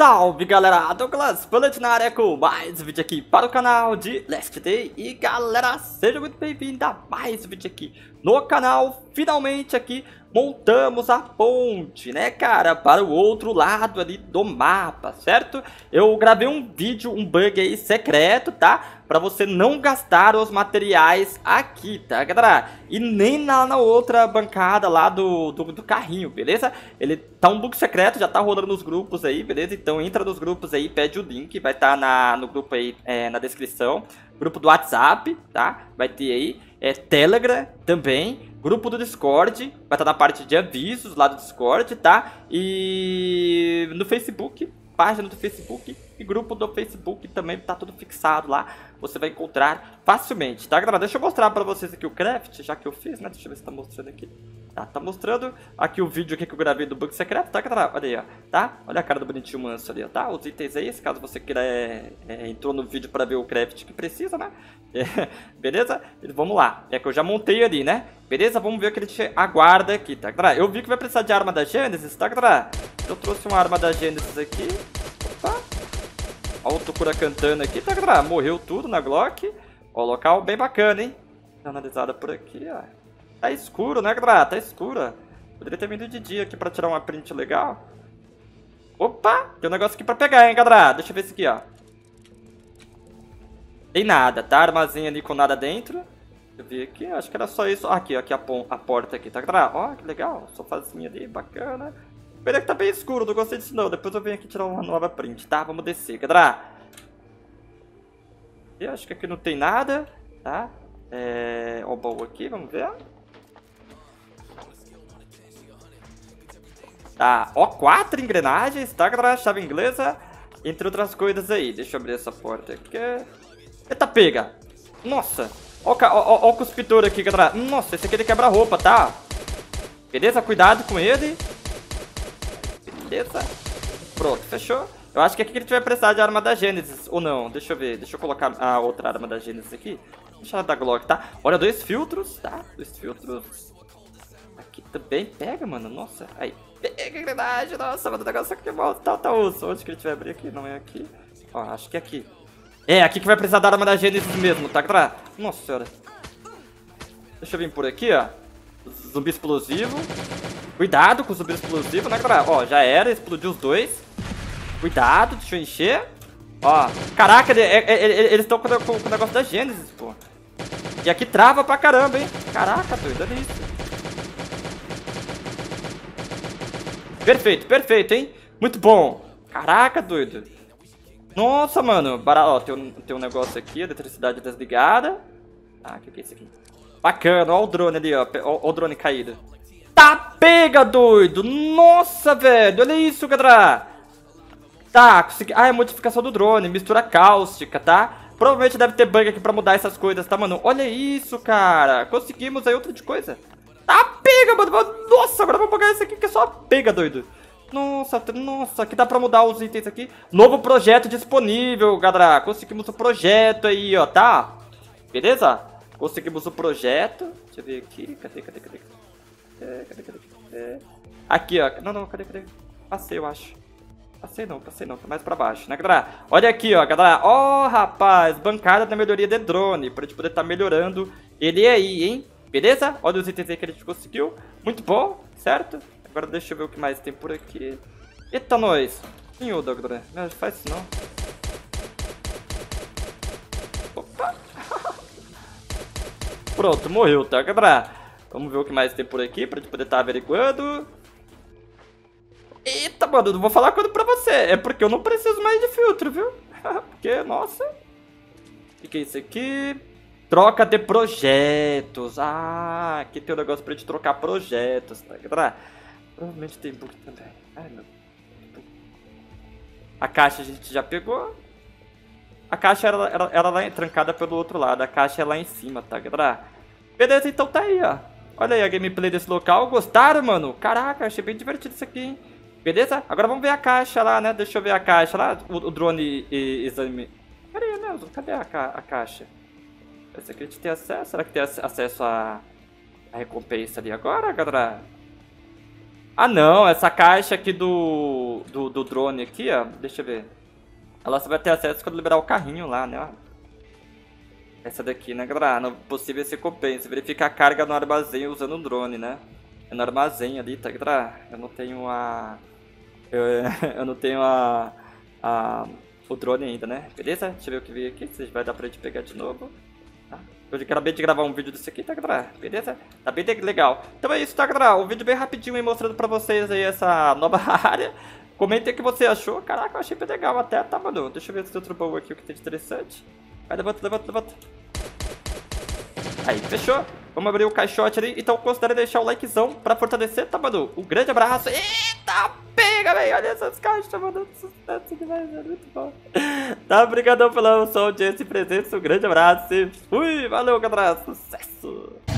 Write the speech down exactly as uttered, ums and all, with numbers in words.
Salve galera, Douglas Bullet na área com mais um vídeo aqui para o canal de Last Day. E galera, seja muito bem-vindo a mais um vídeo aqui no canal. Finalmente aqui montamos a ponte, né cara, para o outro lado ali do mapa, certo? Eu gravei um vídeo, um bug aí secreto, tá? Para você não gastar os materiais aqui, tá galera? E nem lá na outra bancada lá do, do, do carrinho, beleza? Ele tá um bug secreto, já tá rolando nos grupos aí, beleza? Então entra nos grupos aí, pede o link, vai estar tá na, no grupo aí, é, na descrição. Grupo do WhatsApp, tá? Vai ter aí, é, Telegram também. Grupo do Discord, vai estar na parte de avisos lá do Discord, tá? E no Facebook, página do Facebook e grupo do Facebook também tá tudo fixado lá. Você vai encontrar facilmente, tá galera? Deixa eu mostrar pra vocês aqui o craft, já que eu fiz, né? Deixa eu ver se tá mostrando aqui. Tá, tá mostrando aqui o vídeo aqui que eu gravei do bug secreto, tá galera? Olha aí, ó, tá? Olha a cara do bonitinho manso ali, ó, tá? Os itens aí, se caso você queira, é, é, entrou no vídeo pra ver o craft que precisa, né? É, beleza? Vamos lá, é que eu já montei ali, né? Beleza? Vamos ver o que a gente aguarda aqui, tá galera? Eu vi que vai precisar de arma da Gênesis, tá galera? Eu trouxe uma arma da Gênesis aqui. Opa! Ó o Tokura cantando aqui, tá galera? Morreu tudo na Glock. Ó, local bem bacana, hein? Analisada por aqui, ó. Tá escuro, né, galera? Tá escura. Poderia ter vindo de dia aqui pra tirar uma print legal. Opa! Tem um negócio aqui pra pegar, hein, galera? Deixa eu ver isso aqui, ó. Tem nada, tá? Armazém ali com nada dentro. Deixa eu ver aqui. Acho que era só isso. Aqui, ó. Aqui a, a porta aqui, tá, galera? Ó, que legal. Sofazinho ali, bacana. Pena que tá bem escuro, não gostei disso não. Depois eu venho aqui tirar uma nova print, tá? Vamos descer, galera. Eu acho que aqui não tem nada, tá? É... Ó o baú aqui, vamos ver. Tá, ó, quatro engrenagens, tá, galera? Chave inglesa, entre outras coisas aí. Deixa eu abrir essa porta aqui. Eita, pega! Nossa! Ó, ó, ó, ó o cuspidor aqui, galera. Nossa, esse aqui ele quebra a roupa, tá? Beleza? Cuidado com ele. Beleza? Pronto, fechou? Eu acho que aqui que a gente vai precisar de arma da Gênesis, ou não. Deixa eu ver, deixa eu colocar a outra arma da Gênesis aqui. Deixa ela da Glock, tá? Olha, dois filtros, tá? Dois filtros. Aqui também pega, mano. Nossa, aí. Pega a engrenagem, nossa, mano, o negócio aqui é mal. Tá, tá osso. Onde que a gente vai abrir aqui? Não é aqui. Ó, acho que é aqui. É, aqui que vai precisar da arma da Gênesis mesmo, tá, galera? Nossa senhora. Deixa eu vir por aqui, ó. Zumbi explosivo. Cuidado com o zumbi explosivo, né, galera? Ó, já era, explodiu os dois. Cuidado, deixa eu encher. Ó, caraca, ele, ele, ele, eles estão com, com, com o negócio da Gênesis, pô. E aqui trava pra caramba, hein? Caraca, doido, olha isso. Perfeito, perfeito, hein? Muito bom. Caraca, doido. Nossa, mano. Bara... Ó, tem um, tem um negócio aqui, eletricidade desligada. Ah, o que, que é isso aqui? Bacana, ó o drone ali, ó. Ó, ó o drone caído. Tá, pega, doido. Nossa, velho. Olha isso, galera. Tá, consegui... Ah, é modificação do drone. Mistura cáustica, tá? Provavelmente deve ter bug aqui pra mudar essas coisas, tá, mano? Olha isso, cara. Conseguimos aí outra de coisa. Tá, pega, mano. Nossa, agora vamos pegar esse aqui que é só pega, doido. Nossa, nossa, aqui dá pra mudar os itens aqui. Novo projeto disponível, galera. Conseguimos o projeto aí, ó, tá? Beleza? Conseguimos o projeto. Deixa eu ver aqui. Cadê, cadê, cadê? Cadê, cadê, cadê? cadê? Aqui, ó. Não, não, cadê, cadê? Passei, eu acho. Passei não, passei não. Tá mais pra baixo, né, galera? Olha aqui, ó, galera. Ó, rapaz, bancada da melhoria de drone. Pra gente poder estar tá melhorando ele aí, hein? Beleza? Olha os itens aí que a gente conseguiu. Muito bom, certo? Agora deixa eu ver o que mais tem por aqui. Eita, nós. Inhuda, galera. Não faz isso não. Opa. Pronto, morreu, tá, galera? Vamos ver o que mais tem por aqui pra gente poder estar tá averiguando. Eita, mano, não vou falar quando pra você. É porque eu não preciso mais de filtro, viu? Porque, nossa. O que, que é isso aqui? Troca de projetos. Ah, aqui tem um negócio pra gente trocar projetos, tá, galera? Provavelmente tem bug também. Ai, meu. A caixa a gente já pegou. A caixa era, era, era lá trancada pelo outro lado. A caixa é lá em cima, tá, galera? Beleza, então tá aí, ó. Olha aí a gameplay desse local. Gostaram, mano? Caraca, achei bem divertido isso aqui, hein? Beleza? Agora vamos ver a caixa lá, né? Deixa eu ver a caixa lá. O, o drone exame. Pera aí mesmo. Cadê a, ca a caixa? Esse aqui a gente tem acesso? Será que tem acesso a, a recompensa ali agora, galera? Ah, não, essa caixa aqui do, do, do drone aqui, ó, deixa eu ver. Ela só vai ter acesso quando liberar o carrinho lá, né, ó. Essa daqui, né, galera? No possível recompensa. Verificar a carga no armazém usando o drone, né? É no armazém ali, tá, galera? Eu não tenho a... Eu, eu não tenho a... a... o drone ainda, né? Beleza? Deixa eu ver o que veio aqui, se vai dar pra gente pegar de novo. Tá? Eu acabei de gravar um vídeo desse aqui, tá, galera? Beleza? Tá bem legal. Então é isso, tá, galera? Um vídeo bem rapidinho aí mostrando pra vocês aí essa nova área. Comentem o que você achou. Caraca, eu achei bem legal até, tá, mano? Deixa eu ver se tem outro baú aqui, o que tem de interessante. Vai, levanta, levanta, levanta. Aí, fechou? Vamos abrir o caixote ali. Então considere deixar o likezão pra fortalecer, tá, mano? Um grande abraço. Eita, pega, velho. Olha essas caixas, mano. Sucesso demais, é muito bom. Tá, obrigadão pela sua audiência e presença. Um grande abraço e fui. Valeu, galera. Sucesso.